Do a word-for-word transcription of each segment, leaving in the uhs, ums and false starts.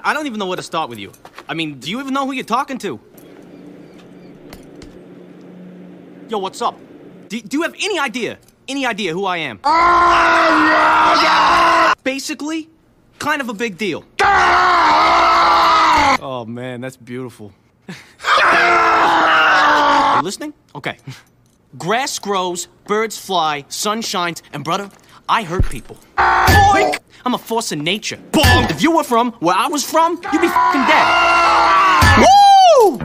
I don't even know where to start with you. I mean, do you even know who you're talking to? Yo, what's up? Do, do you have any idea, any idea who I am? Basically, kind of a big deal. Oh, man, that's beautiful. You listening? Okay. Grass grows, birds fly, sun shines, and brother, I hurt people. Boink! I'm a force of nature. Bonk! If you were from where I was from, you'd be fucking dead. Woo!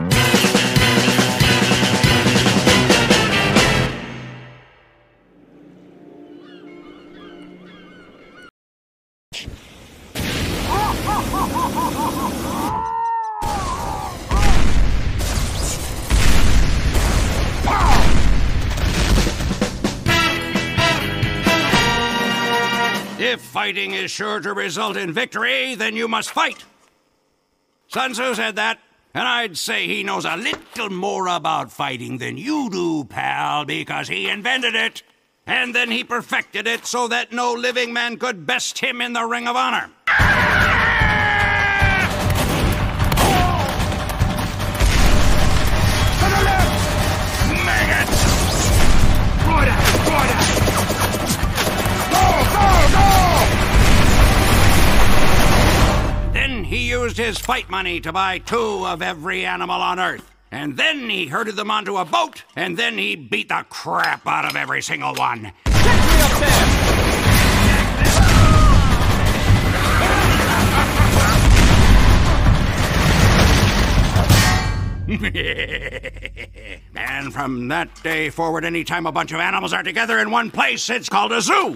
If fighting is sure to result in victory, then you must fight. Sun Tzu said that, and I'd say he knows a little more about fighting than you do, pal, because he invented it. And then he perfected it so that no living man could best him in the ring of honor. To the left! Maggots! Order! Order! Go! Go! Go! Then he used his fight money to buy two of every animal on Earth. And then he herded them onto a boat, and then he beat the crap out of every single one. Get me up there! And from that day forward, anytime a bunch of animals are together in one place, it's called a zoo.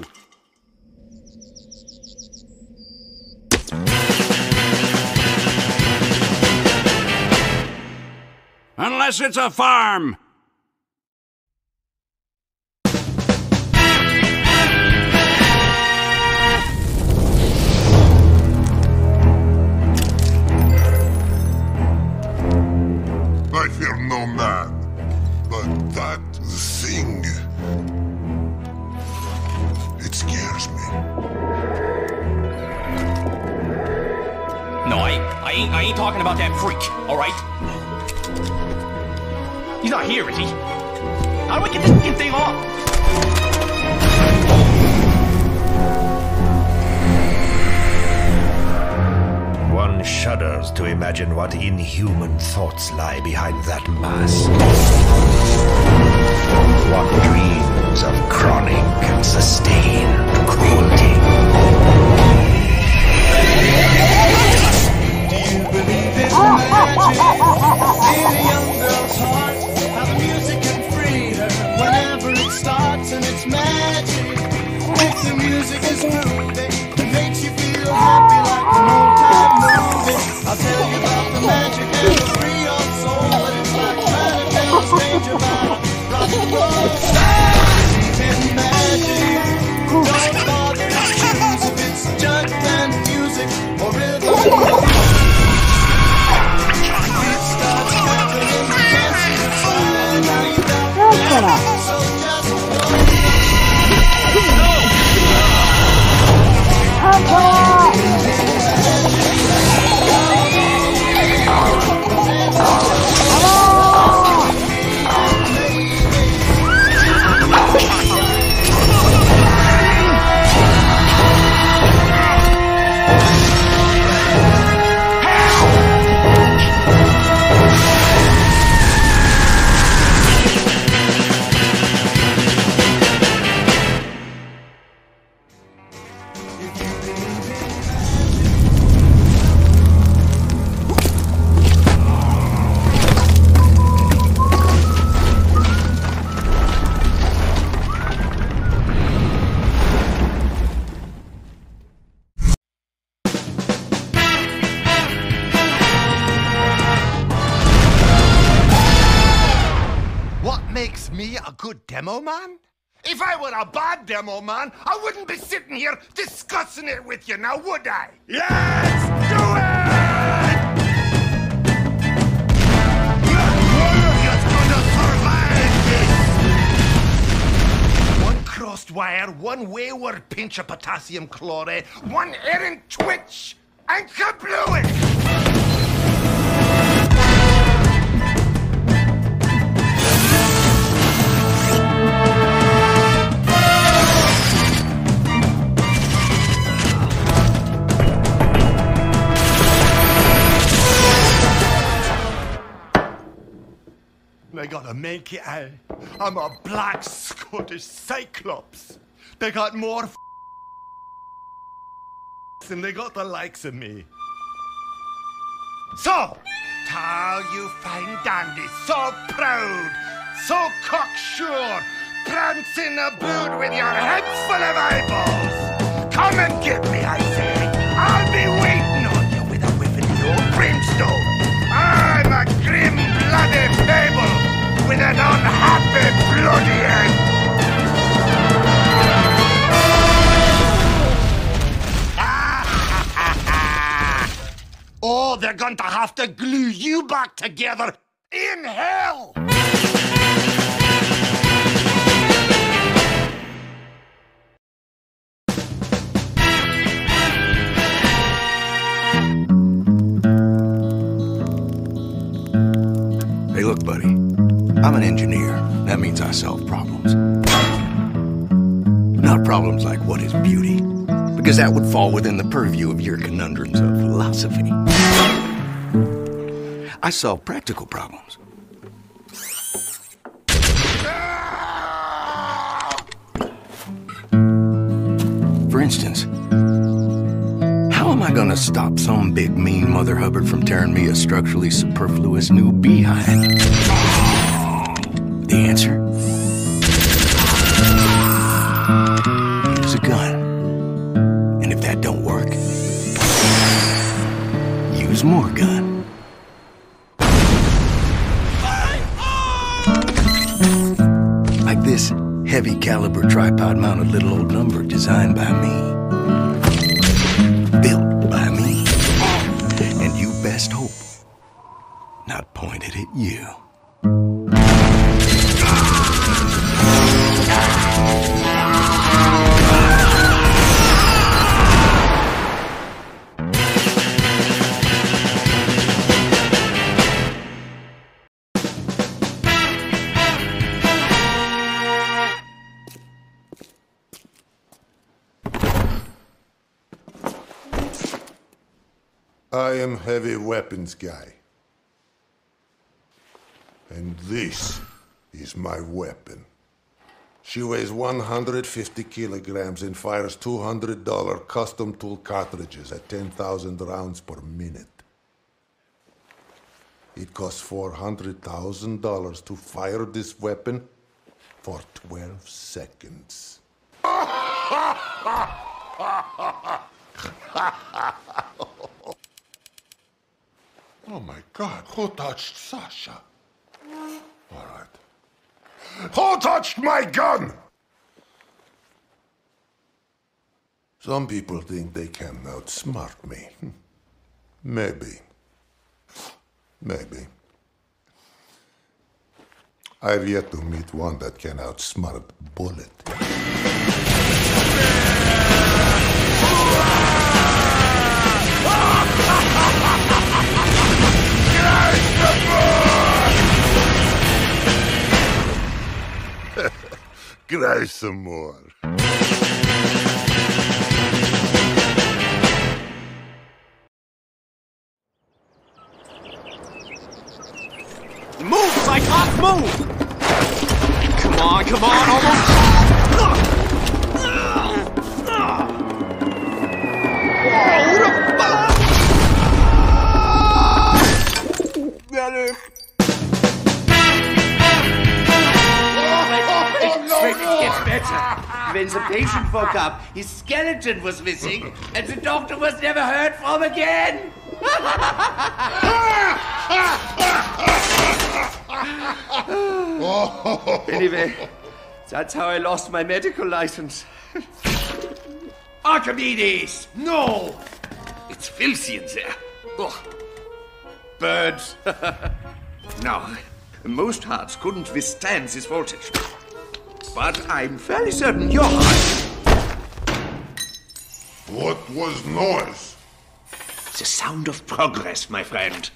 Unless it's a farm. I fear no man, but that thing, it scares me. No, I, I ain't, I ain't talking about that freak, all right? He's not here, is he? How do we get this fucking thing off? One shudders to imagine what inhuman thoughts lie behind that mask. What dreams of chronic and sustained cruelty. Do you believe in magic? In a young girl's heart, how the music can free her whenever it starts, and it's magic. If the music is moving, it makes you feel happy like an old-time movie. I'll tell you about the magic and the free your soul, and it's like trying to tell a stranger about rock and roll. Believe in magic. Don't bother to choose if it's junk and music or rhythm. It starts happening, you can't see the sign. Now you got magic, so just go. Makes me a good demo man? If I were a bad demo man, I wouldn't be sitting here discussing it with you now, would I? Yes! Do it! One crossed wire, one wayward pinch of potassium chloride, one errant twitch, and kablooey! They gotta make it out. I'm a black Scottish cyclops. They got more f than they got the likes of me. So, tall you fine dandies, so proud, so cocksure, prance in a boot with your heads full of eyeballs. Come and get me, I say. I'll be waiting on you with a whiff of the old brimstone. I'm a grim-blooded fable with an unhappy bloody end. Oh, they're going to have to glue you back together in hell! Hey, look, buddy. I'm an engineer. That means I solve problems. Not problems like what is beauty, because that would fall within the purview of your conundrums of philosophy. I solve practical problems. For instance, how am I gonna stop some big mean Mother Hubbard from tearing me a structurally superfluous new behind? The answer? Use a gun. And if that don't work, use more gun. Like this heavy caliber tripod mounted little old number designed by me. Built by me. And you best hope not pointed at you. I am heavy weapons guy. And this is my weapon. She weighs one hundred fifty kilograms and fires two hundred dollar custom tool cartridges at ten thousand rounds per minute. It costs four hundred thousand dollars to fire this weapon for twelve seconds. Oh my God, who touched Sasha? All right. Who touched my gun? Some people think they can outsmart me. Maybe. Maybe. I've yet to meet one that can outsmart Bullet. Cry some more. Move, Cyclops, move! Come on, come on, almost! Better. It gets better. When the patient woke up, his skeleton was missing, and the doctor was never heard from again. Anyway, that's how I lost my medical license. Archimedes! No! It's filthy in there. Ugh. Birds. No, most hearts couldn't withstand this voltage. But I'm fairly certain your heart... What was noise? The sound of progress, my friend.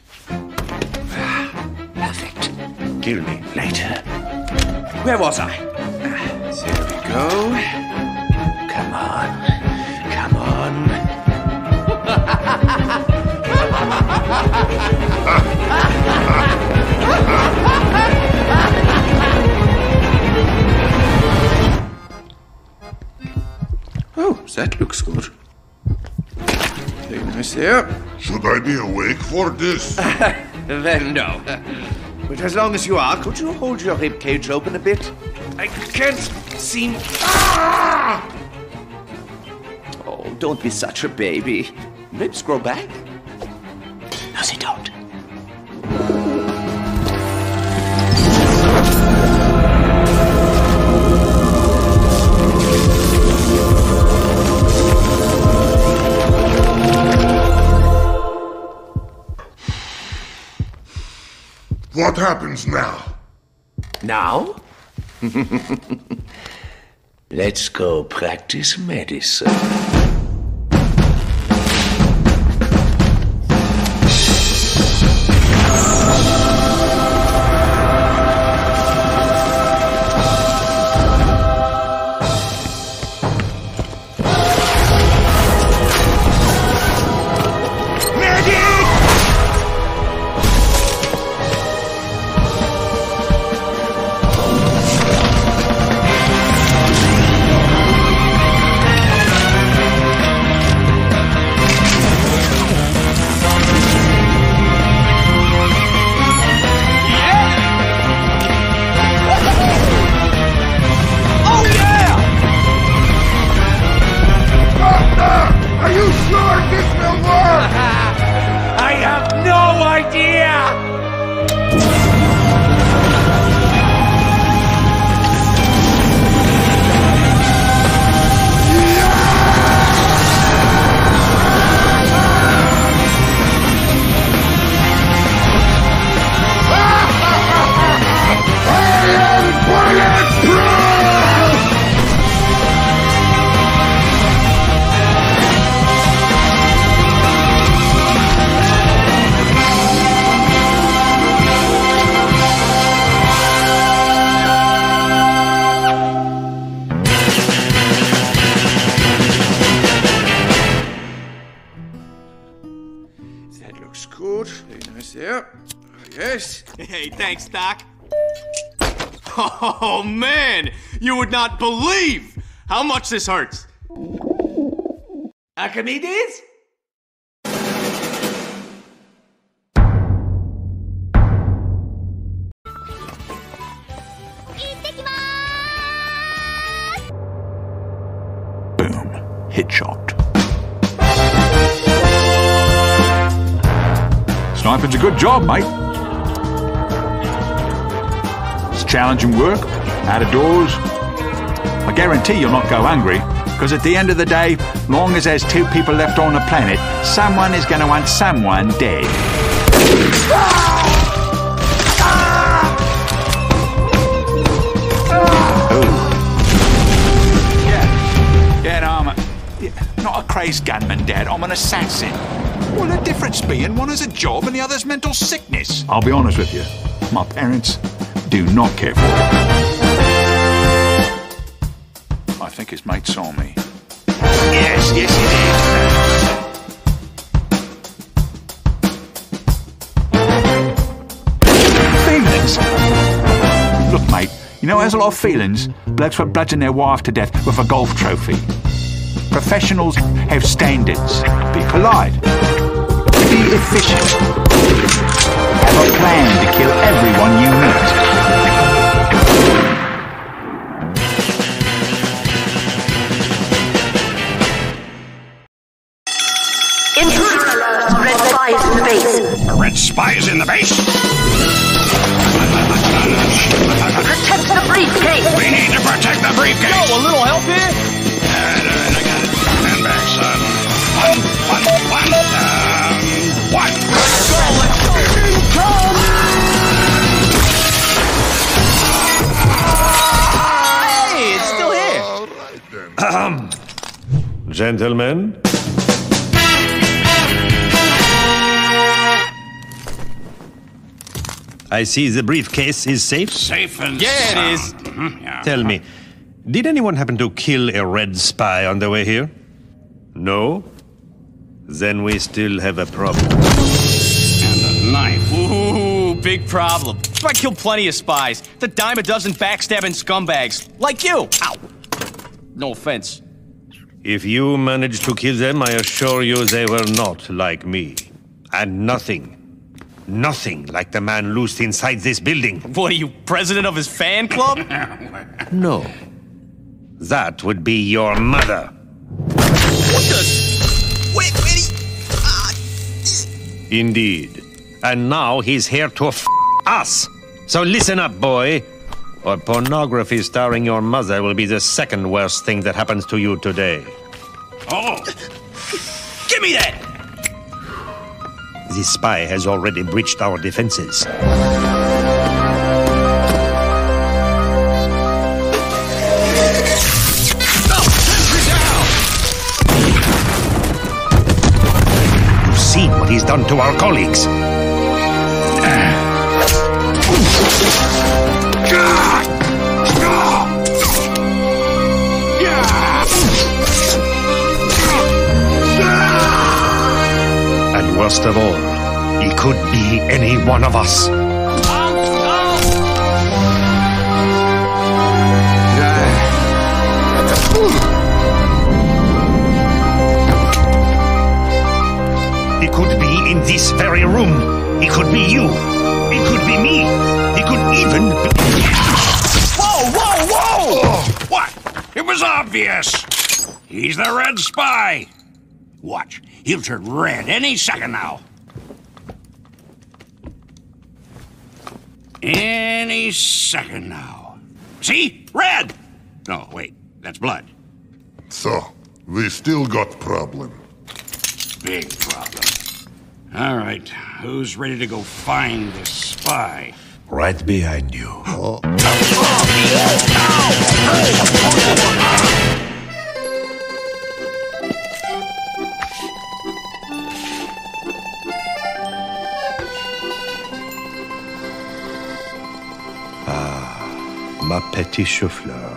Perfect. Kill me later. Where was I? There we go. Come on. Come on. Oh, that looks good. Very nice there. Should I be awake for this? Well, no. But as long as you are, could you hold your rib cage open a bit? I can't seem... Ah! Oh, don't be such a baby. Ribs grow back? No, they don't. What happens now? Now? Let's go practice medicine. Hey, thanks, Doc. Oh, man! You would not believe how much this hurts. Archimedes? Boom. Hit shot. Sniping's a good job, mate. It's challenging work, out of doors. I guarantee you'll not go hungry, because at the end of the day, long as there's two people left on the planet, someone is going to want someone dead. Oh. Yeah, yeah, no, I'm a, yeah, not a crazed gunman, Dad. I'm an assassin. Well, the difference being one is a job and the other's mental sickness. I'll be honest with you. My parents do not care for it. I think his mate saw me. Yes, yes, he did. Feelings? Look, mate, you know there's a lot of feelings. Blokes would bludgeon their wife to death with a golf trophy. Professionals have standards. Be polite. Be efficient. Have a plan to kill everyone you meet. Intruder alert! Red spies in the base. Red spies in the base? Protect the briefcase! We need to protect the briefcase! Yo, a little help here? I got it. Stand back, son. One, one, one, down. One. Let's go, let's go! Hey, it's still here! All right, then. Ahem. Gentlemen, I see the briefcase is safe? Safe and Yeah, sound. it is. Mhm, yeah. Tell me, did anyone happen to kill a red spy on the way here? No? Then we still have a problem. And a knife. Ooh, big problem. I killed plenty of spies. The dime a dozen backstabbing scumbags. Like you. Ow. No offense. If you managed to kill them, I assure you they were not like me. And nothing, nothing like the man loosed inside this building. What are you, president of his fan club? No. That would be your mother. What the? Wait, wait. Ah. Indeed. And now he's here to f us. So listen up, boy. Or pornography starring your mother will be the second worst thing that happens to you today. Oh! Give me that! The spy has already breached our defenses. You've seen what he's done to our colleagues. And worst of all, he could be any one of us. He could be in this very room. He could be you. He could be me. He could even be... Whoa, whoa, whoa! What? It was obvious. He's the red spy. Watch. He'll turn red any second now. Any second now. See? Red! No, wait. That's blood. So, we still got problem. Big problem. All right. Who's ready to go find this spy? Right behind you. Oh. Ma petit chou-fleur.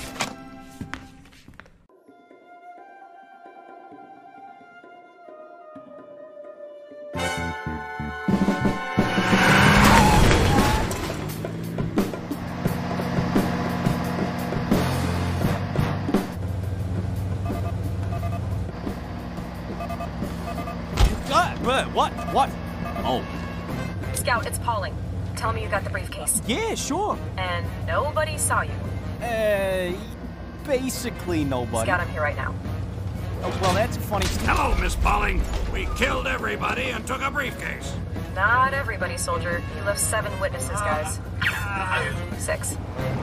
Uh, what? What? Oh. Scout, it's Pauling. Tell me you got the briefcase. Yeah, sure. And nobody saw you. Uh, basically nobody. Scout, I'm here right now. Oh, well, that's a funny story. Hello, Miss Pauling. We killed everybody and took a briefcase. Not everybody, soldier. You left seven witnesses, guys. Six.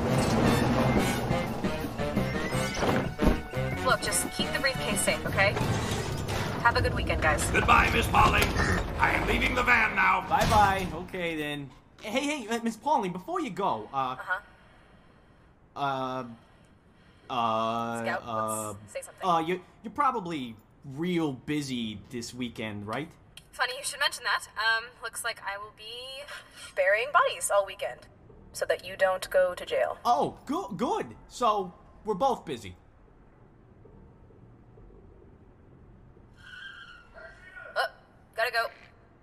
Look, just keep the briefcase safe, okay? Have a good weekend, guys. Goodbye, Miss Pauling. I am leaving the van now. Bye-bye. Okay, then. Hey, hey, uh, Miss Pauling, before you go, uh... Uh-huh. Uh... Uh... Scout, uh, let's say something. Uh, you, you're probably real busy this weekend, right? Funny you should mention that. Um, looks like I will be burying bodies all weekend. So that you don't go to jail. Oh, good, good. So, we're both busy. Oh, gotta go.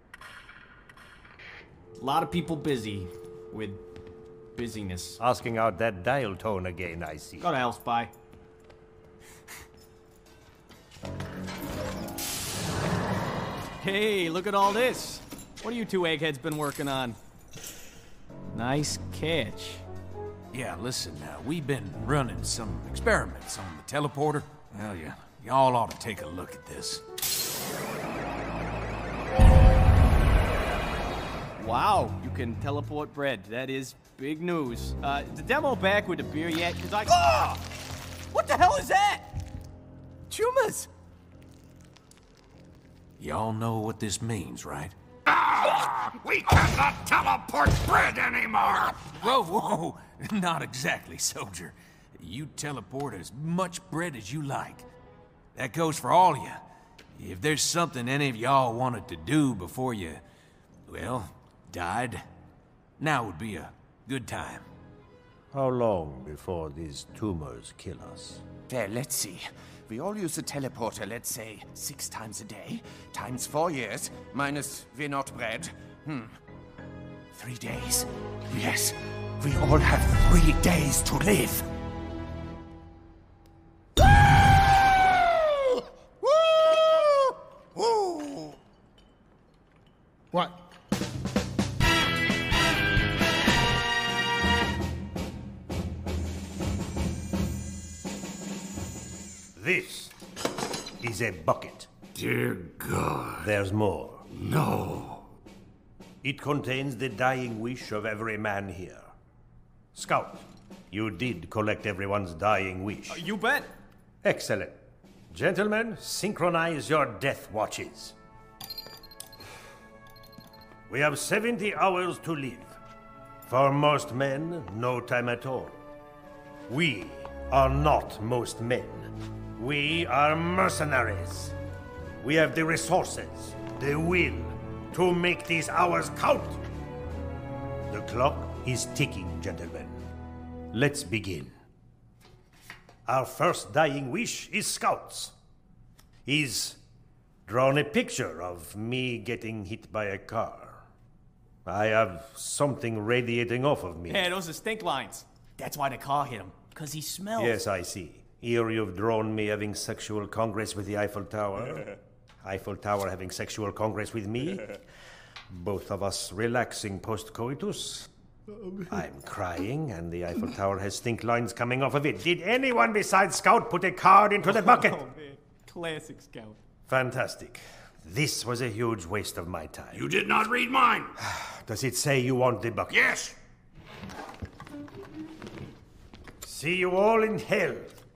A lot of people busy with busyness. Asking out that dial tone again, I see. Go to hell, spy. Hey, look at all this. What have you two eggheads been working on? Nice catch. Yeah, listen, uh, we've been running some experiments on the teleporter. Well, yeah, y'all ought to take a look at this. Wow, you can teleport bread. That is big news. Uh, is the demo back with the beer yet? Cause I... Ah! What the hell is that? Chumas! Y'all know what this means, right? Ah, we cannot teleport bread anymore! Whoa, whoa! Not exactly, soldier. You teleport as much bread as you like. That goes for all of you. If there's something any of y'all wanted to do before you, well, died, Now would be a good time. How long before these tumors kill us? Well, let's see. We all use the teleporter, let's say, six times a day, times four years, minus we're not bred. Hmm. Three days. Yes, we all have three days to live. What? This is a bucket. Dear God. There's more. No. It contains the dying wish of every man here. Scout, you did collect everyone's dying wish. Uh, you bet. Excellent. Gentlemen, synchronize your death watches. We have seventy hours to live. For most men, no time at all. We are not most men. We are mercenaries. We have the resources, the will, to make these hours count. The clock is ticking, gentlemen. Let's begin. Our first dying wish is Scout's. He's drawn a picture of me getting hit by a car. I have something radiating off of me. Yeah, those are stink lines. That's why the car hit him, because he smells. Yes, I see. Here you've drawn me having sexual congress with the Eiffel Tower. Eiffel Tower having sexual congress with me. Both of us relaxing post-coitus. I'm crying, and the Eiffel Tower has stink lines coming off of it. Did anyone besides Scout put a card into the bucket? Oh, man. Classic Scout. Fantastic. This was a huge waste of my time. You did not read mine. Does it say you want the bucket? Yes. See you all in hell.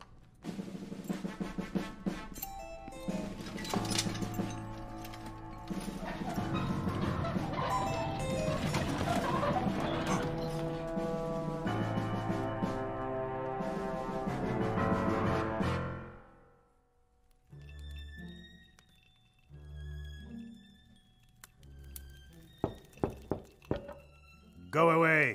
Go away.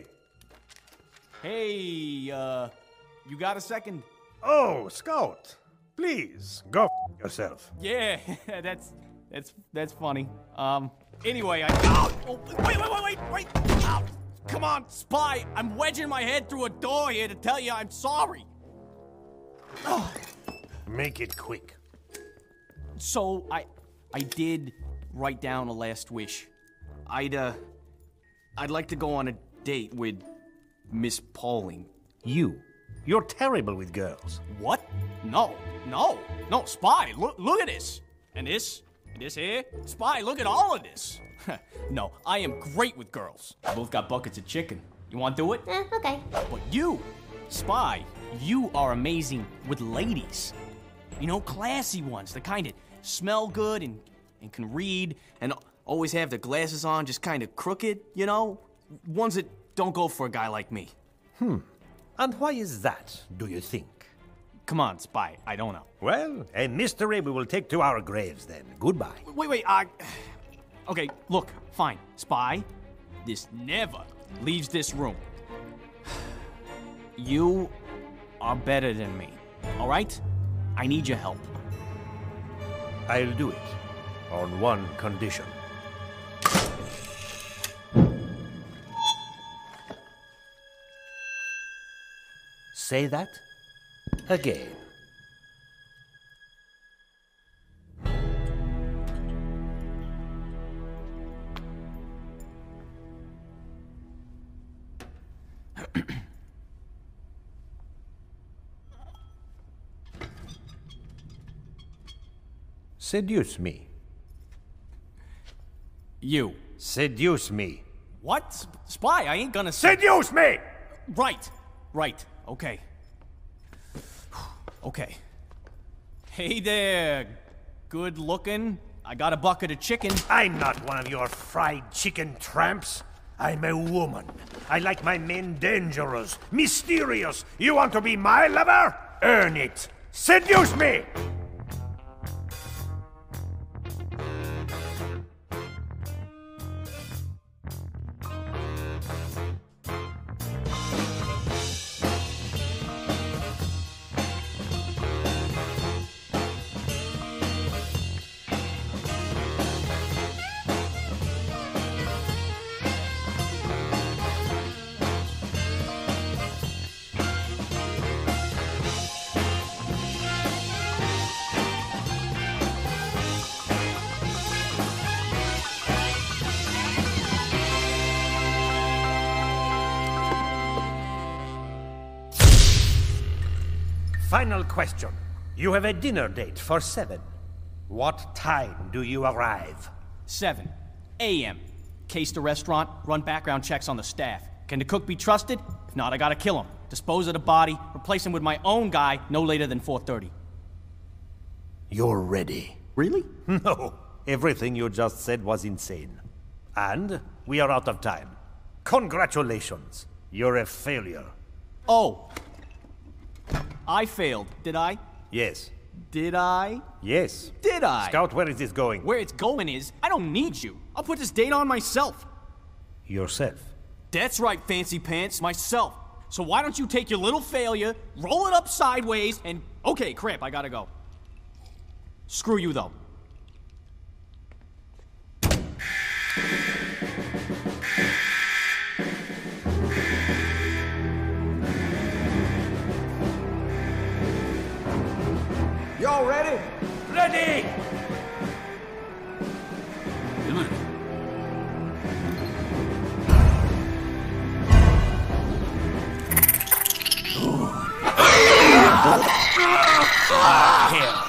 Hey, uh, you got a second? Oh, Scout. Please, go f yourself. Yeah, that's, that's, that's funny. Um, anyway, I... Ow! Oh, wait, wait, wait, wait, wait! Ow! Come on, Spy! I'm wedging my head through a door here to tell you I'm sorry. Oh. Make it quick. So, I, I did write down a last wish. I'd, uh... I'd like to go on a date with Miss Pauling. You? You're terrible with girls. What? No, no, no, Spy, look, look at this. And this, and this here. Spy, look at all of this. No, I am great with girls. We both got buckets of chicken. You want to do it? Eh, okay. But you, Spy, you are amazing with ladies. You know, classy ones, the kind that smell good and, and can read and always have their glasses on, just kind of crooked, you know? Ones that don't go for a guy like me. Hmm. And why is that, do you think? Come on, Spy, I don't know. Well, a mystery we will take to our graves then. Goodbye. Wait, wait, I... Okay, look, fine. Spy, this never leaves this room. You are better than me, all right? I need your help. I'll do it, on one condition. Say that again. Seduce me. You. Seduce me. What? Sp- Spy, I ain't gonna... Seduce me! Right, right, okay. Okay. Hey there, good looking. I got a bucket of chicken. I'm not one of your fried chicken tramps. I'm a woman. I like my men dangerous, mysterious. You want to be my lover? Earn it. Seduce me! final question. You have a dinner date for seven. What time do you arrive? seven A M Case the restaurant, run background checks on the staff. Can the cook be trusted? If not, I gotta kill him. Dispose of the body, replace him with my own guy no later than four thirty. You're ready. Really? No. Everything you just said was insane. And we are out of time. Congratulations. You're a failure. Oh. I failed, did I? Yes. Did I? Yes. Did I? Scout, where is this going? Where it's going is, I don't need you. I'll put this date on myself. Yourself? That's right, fancy pants, myself. So why don't you take your little failure, roll it up sideways, and... Okay, crap, I gotta go. Screw you, though. Y'all ready? Ready! Ah, here.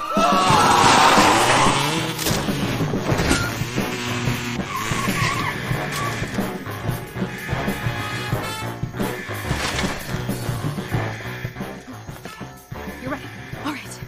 You're ready. All right.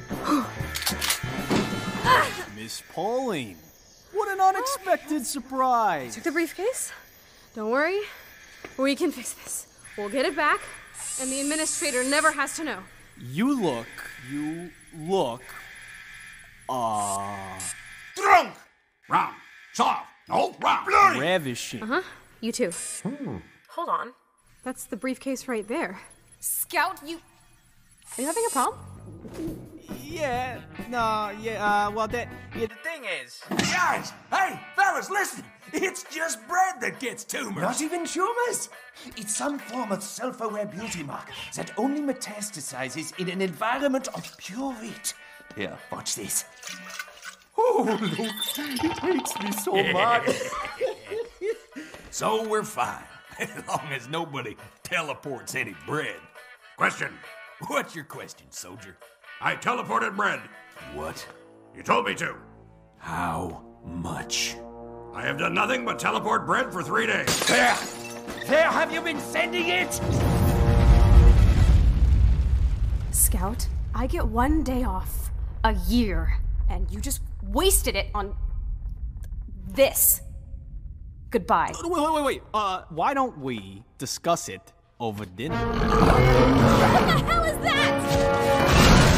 Miss Pauline, what an unexpected surprise. Took the briefcase? Don't worry. We can fix this. We'll get it back, and the administrator never has to know. You look, you look, uh... Drunk! Wrong. Soft. No, wrong. Bloody! ravishing. Uh-huh. You too. Hmm. Hold on. That's the briefcase right there. Scout, you... Are you having a problem? Yeah, no, yeah, uh, well, that, yeah, the thing is... Guys, hey, fellas, listen. It's just bread that gets tumors. Not even tumors. It's some form of self-aware beauty mark that only metastasizes in an environment of pure wheat. Here, watch this. Oh, look, it hates me so much. So we're fine, as long as nobody teleports any bread. Question. What's your question, soldier? I teleported bread. What? You told me to. How much? I have done nothing but teleport bread for three days. There! There have you been sending it? Scout, I get one day off a year, and you just wasted it on this. Goodbye. Wait, wait, wait, wait. Uh, why don't we discuss it over dinner? What the hell is that?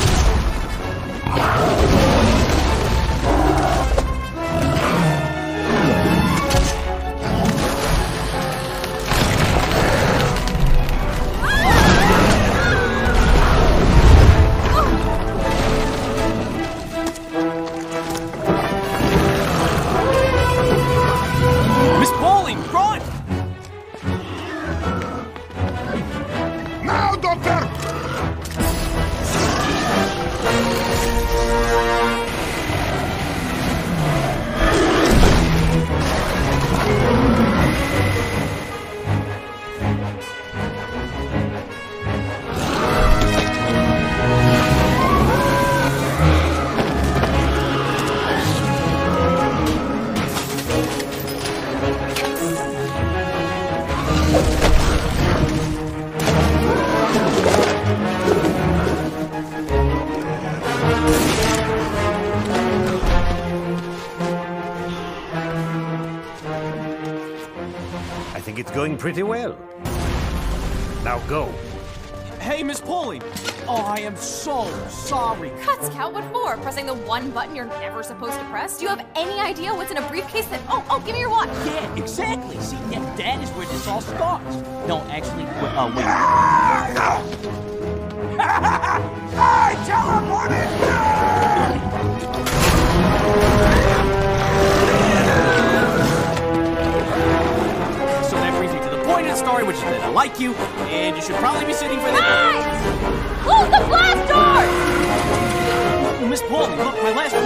Miss Pauling, run! Now, Doctor! I think it's going pretty well. Now go. Hey, Miss Pauling. Oh, I am so sorry. Cut, Scout, what for? Pressing the one button you're never supposed to press? Do you have any idea what's in a briefcase that... Oh, oh, give me your watch. Yeah, exactly. See, yeah, that is where this all starts. No, actually, wait, uh, wait. I teleported! So that brings me to the point of the story, which is that I like you, and you should probably be sitting for the... Guys! Close the blast door! Miss Pauling, look, my last